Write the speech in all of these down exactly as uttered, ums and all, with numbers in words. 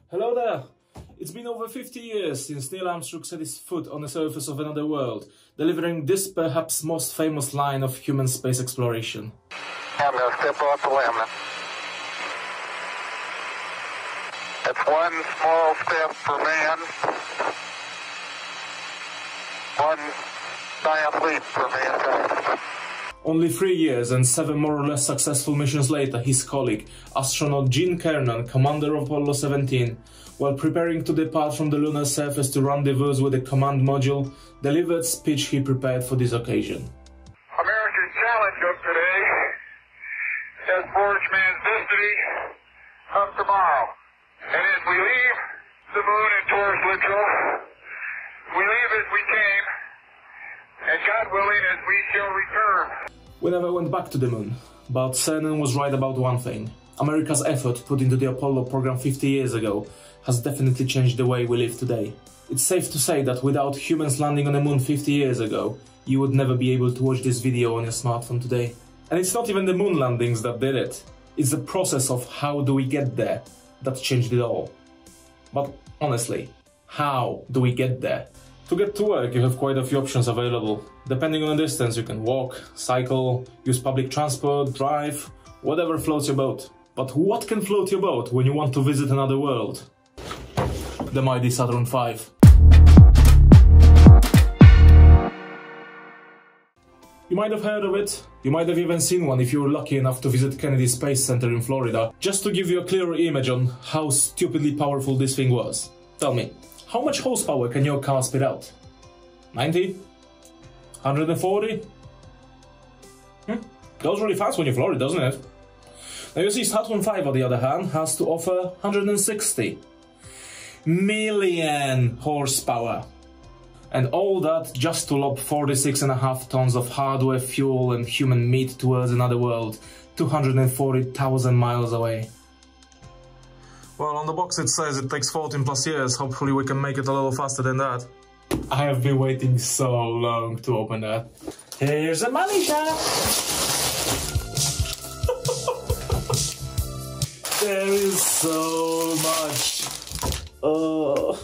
Hello there! It's been over fifty years since Neil Armstrong set his foot on the surface of another world, delivering this perhaps most famous line of human space exploration. I'm going to step off the limb. It's one small step for man, one giant leap for mankind. Only three years and seven more or less successful missions later, his colleague, astronaut Gene Cernan, commander of Apollo seventeen, while preparing to depart from the lunar surface to rendezvous with the command module, delivered speech he prepared for this occasion. America's challenge of today has forged man's destiny of tomorrow. And as we leave the moon and towards Littrell, we leave as we came, and God willing, as we shall return. We never went back to the moon, but Cernan was right about one thing. America's effort put into the Apollo program fifty years ago has definitely changed the way we live today. It's safe to say that without humans landing on the moon fifty years ago, you would never be able to watch this video on your smartphone today. And it's not even the moon landings that did it. It's the process of how do we get there that changed it all. But honestly, how do we get there? To get to work, you have quite a few options available. Depending on the distance, you can walk, cycle, use public transport, drive, whatever floats your boat. But what can float your boat when you want to visit another world? The mighty Saturn five. You might have heard of it, you might have even seen one if you were lucky enough to visit Kennedy Space Center in Florida, just to give you a clearer image on how stupidly powerful this thing was. Tell me, how much horsepower can your car spit out? ninety? one hundred forty? Hmm? Goes really fast when you floor it, doesn't it? Now you see, Saturn five on the other hand has to offer one hundred sixty million horsepower. And all that just to lob forty-six and a half tons of hardware, fuel and human meat towards another world, two hundred forty thousand miles away. Well, on the box it says it takes fourteen plus years, hopefully we can make it a little faster than that. I have been waiting so long to open that. Here's a money shot! There is so much. Oh.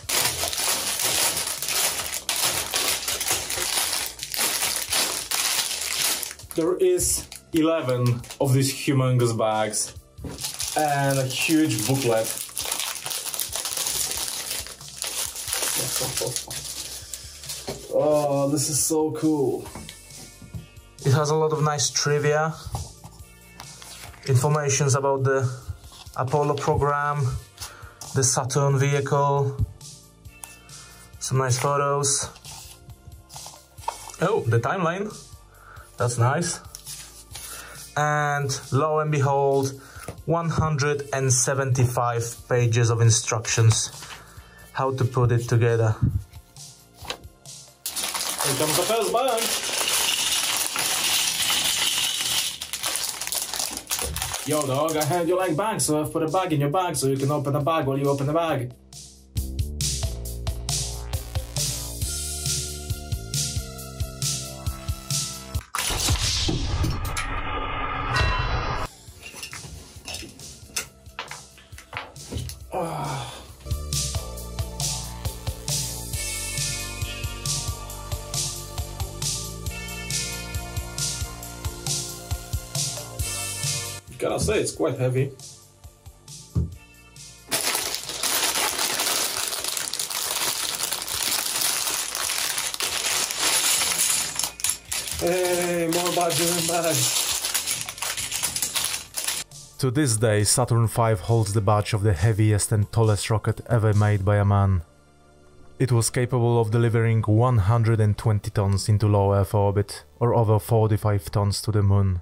There is eleven of these humongous bags and a huge booklet. Oh, this is so cool. It has a lot of nice trivia, informations about the Apollo program, the Saturn vehicle, some nice photos. Oh, the timeline. That's nice. And lo and behold, one hundred seventy-five pages of instructions how to put it together. Here comes the first bag. Yo dog, I heard you like bags, so I've put a bag in your bag so you can open the bag while you open the bag. Oh. Gotta say, it's quite heavy. Hey, more badges and bags. To this day, Saturn five holds the badge of the heaviest and tallest rocket ever made by a man. It was capable of delivering one hundred twenty tons into low Earth orbit, or over forty-five tons to the moon.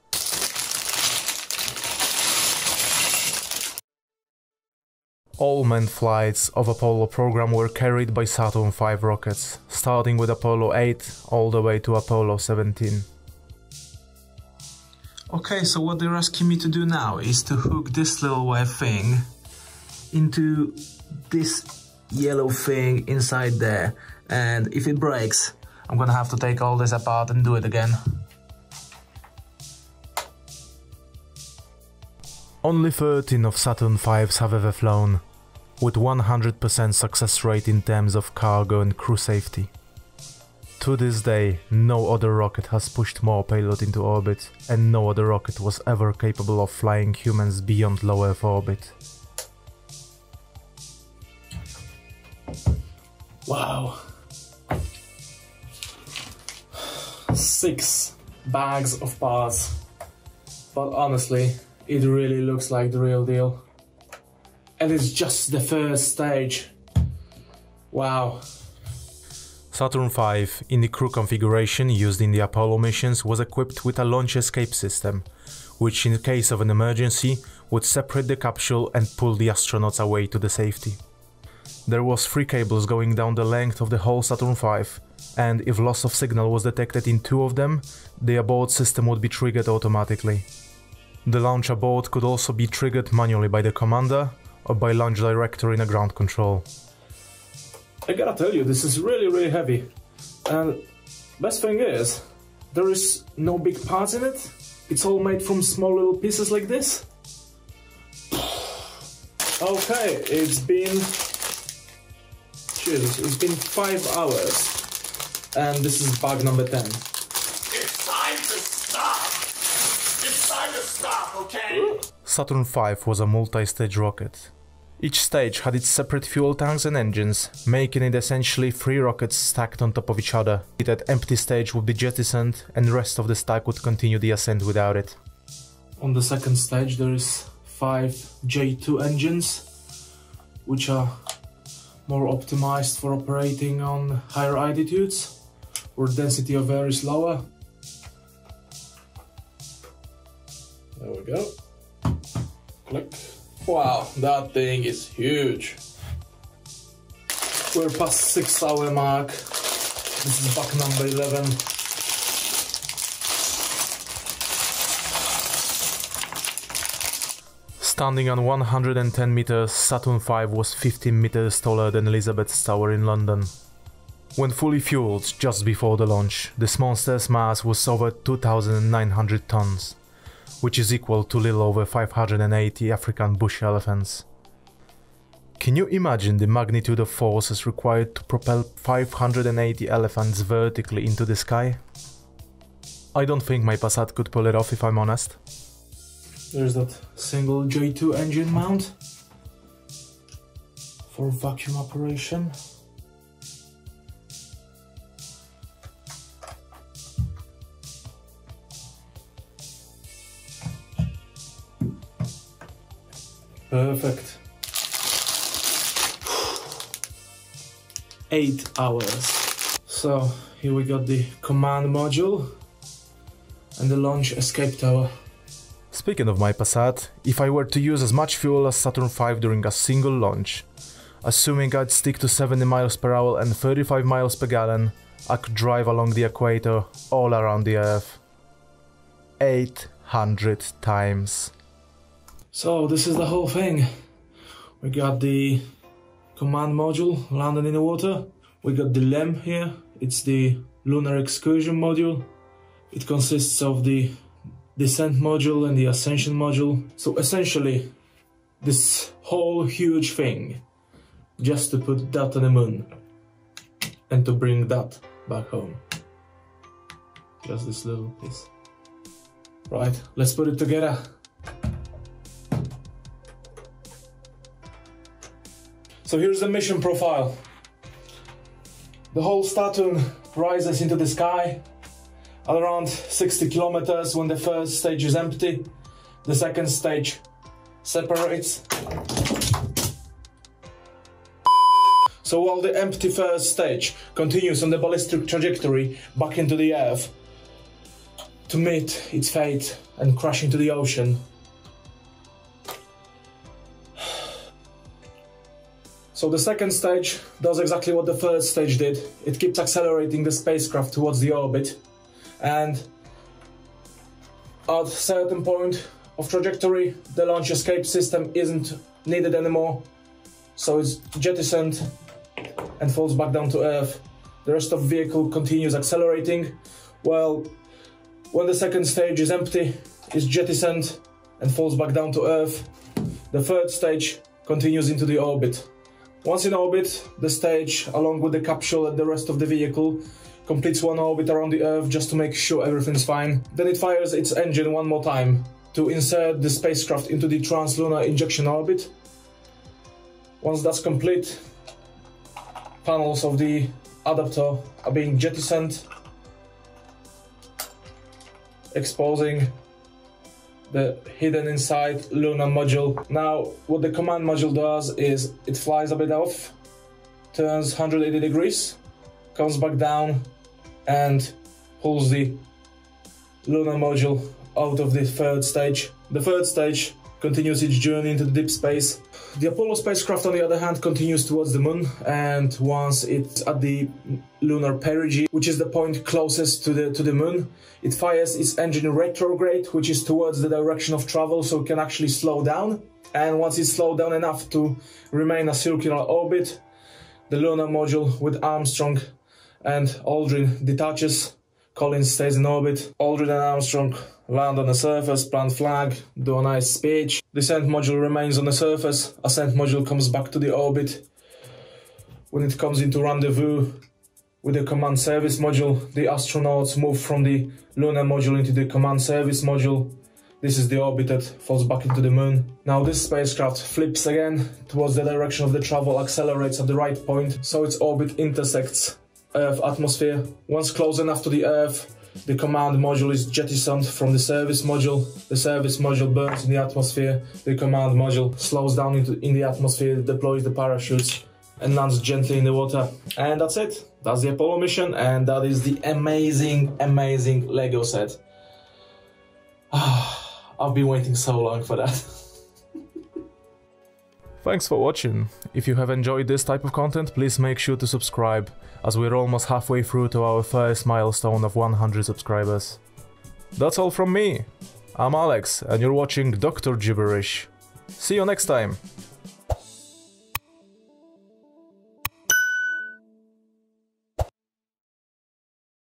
All manned flights of Apollo program were carried by Saturn five rockets, starting with Apollo eight all the way to Apollo seventeen. Okay, so what they're asking me to do now is to hook this little wire thing into this yellow thing inside there, and if it breaks, I'm gonna have to take all this apart and do it again. Only thirteen of Saturn fives have ever flown. with one hundred percent success rate in terms of cargo and crew safety. To this day, no other rocket has pushed more payload into orbit, and no other rocket was ever capable of flying humans beyond low Earth orbit. Wow. Six bags of parts. But honestly, it really looks like the real deal. And it's just the first stage. Wow. Saturn five, in the crew configuration used in the Apollo missions, was equipped with a launch escape system, which in case of an emergency would separate the capsule and pull the astronauts away to the safety. There was three cables going down the length of the whole Saturn five, and if loss of signal was detected in two of them, the abort system would be triggered automatically. The launch abort could also be triggered manually by the commander or by launch director in a ground control. I gotta tell you, this is really really heavy. And best thing is, there is no big parts in it. It's all made from small little pieces like this. Okay, it's been... Jesus, it's been five hours. And this is bag number ten. It's time to stop! It's time to stop, okay? Saturn five was a multi-stage rocket. Each stage had its separate fuel tanks and engines, making it essentially three rockets stacked on top of each other. That empty stage would be jettisoned, and the rest of the stack would continue the ascent without it. On the second stage there is five J two engines, which are more optimized for operating on higher altitudes, where density of air is lower. There we go. Click. Wow, that thing is huge. We're past six hour mark. This is back number eleven. Standing on one hundred ten meters, Saturn five was fifteen meters taller than Elizabeth Tower in London. When fully fueled, just before the launch, this monster's mass was over two thousand nine hundred tons, which is equal to little over five hundred eighty African bush elephants. Can you imagine the magnitude of forces required to propel five hundred eighty elephants vertically into the sky? I don't think my Passat could pull it off, if I'm honest. There's that single J two engine mount for vacuum operation. Perfect. Eight hours. So here we got the command module and the launch escape tower. Speaking of my Passat, if I were to use as much fuel as Saturn five during a single launch, assuming I'd stick to seventy miles per hour and thirty-five miles per gallon, I could drive along the equator all around the Earth. eight hundred times. So this is the whole thing. We got the command module landing in the water. We got the L E M here. It's the lunar excursion module. It consists of the descent module and the ascension module. So essentially this whole huge thing just to put that on the moon and to bring that back home. Just this little piece. Right, let's put it together. So here's the mission profile. The whole Saturn rises into the sky at around sixty kilometers when the first stage is empty. The second stage separates. So while the empty first stage continues on the ballistic trajectory back into the Earth to meet its fate and crash into the ocean. So the second stage does exactly what the first stage did. It keeps accelerating the spacecraft towards the orbit, and at a certain point of trajectory, the launch escape system isn't needed anymore, so it's jettisoned and falls back down to Earth. The rest of the vehicle continues accelerating, while when the second stage is empty, it's jettisoned and falls back down to Earth. The third stage continues into the orbit. Once in orbit, the stage, along with the capsule and the rest of the vehicle, completes one orbit around the Earth just to make sure everything's fine. Then it fires its engine one more time to insert the spacecraft into the translunar injection orbit. Once that's complete, panels of the adapter are being jettisoned, exposing the hidden inside lunar module. Now, what the command module does is it flies a bit off, turns one hundred eighty degrees, comes back down and pulls the lunar module out of the third stage. The third stage continues its journey into the deep space. The Apollo spacecraft, on the other hand, continues towards the moon, and once it's at the lunar perigee, which is the point closest to the to the moon, it fires its engine in retrograde, which is towards the direction of travel, so it can actually slow down. And once it's slowed down enough to remain a circular orbit, the lunar module with Armstrong and Aldrin detaches. Collins stays in orbit. Aldrin and Armstrong land on the surface, plant flag, do a nice speech. Descent module remains on the surface. Ascent module comes back to the orbit. When it comes into rendezvous with the command service module, the astronauts move from the lunar module into the command service module. This is the orbit that falls back into the moon. Now this spacecraft flips again towards the direction of the travel, accelerates at the right point, so its orbit intersects Earth atmosphere. Once close enough to the Earth, the command module is jettisoned from the service module. The service module burns in the atmosphere. The command module slows down into in the atmosphere, deploys the parachutes, and lands gently in the water. And that's it. That's the Apollo mission, and that is the amazing, amazing LEGO set. I've been waiting so long for that. Thanks for watching. If you have enjoyed this type of content, please make sure to subscribe, as we're almost halfway through to our first milestone of one hundred subscribers. That's all from me. I'm Alex, and you're watching Doctor Gibberish. See you next time!